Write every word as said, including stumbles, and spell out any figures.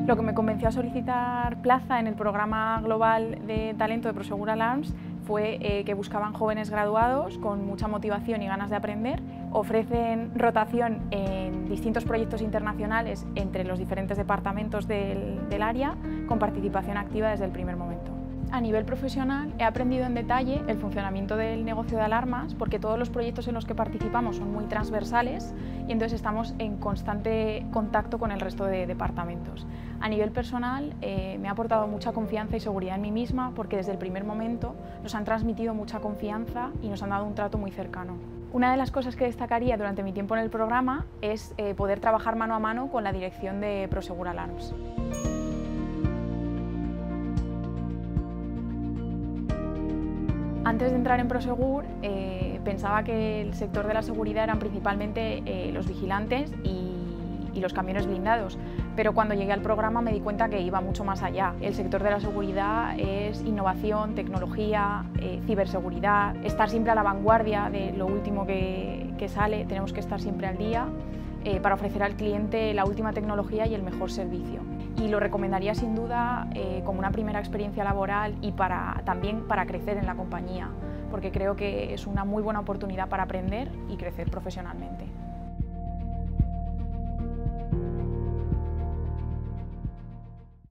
Lo que me convenció a solicitar plaza en el programa global de talento de Prosegur Alarms fue eh, que buscaban jóvenes graduados con mucha motivación y ganas de aprender. Ofrecen rotación en distintos proyectos internacionales entre los diferentes departamentos del, del área, con participación activa desde el primer momento. A nivel profesional he aprendido en detalle el funcionamiento del negocio de alarmas, porque todos los proyectos en los que participamos son muy transversales y entonces estamos en constante contacto con el resto de departamentos. A nivel personal eh, me ha aportado mucha confianza y seguridad en mí misma, porque desde el primer momento nos han transmitido mucha confianza y nos han dado un trato muy cercano. Una de las cosas que destacaría durante mi tiempo en el programa es eh, poder trabajar mano a mano con la dirección de Prosegur Alarms. Antes de entrar en Prosegur eh, pensaba que el sector de la seguridad eran principalmente eh, los vigilantes y, y los camiones blindados, pero cuando llegué al programa me di cuenta que iba mucho más allá. El sector de la seguridad es innovación, tecnología, eh, ciberseguridad, estar siempre a la vanguardia de lo último que, que sale, tenemos que estar siempre al día eh, para ofrecer al cliente la última tecnología y el mejor servicio. Y lo recomendaría sin duda eh, como una primera experiencia laboral y para, también para crecer en la compañía, porque creo que es una muy buena oportunidad para aprender y crecer profesionalmente.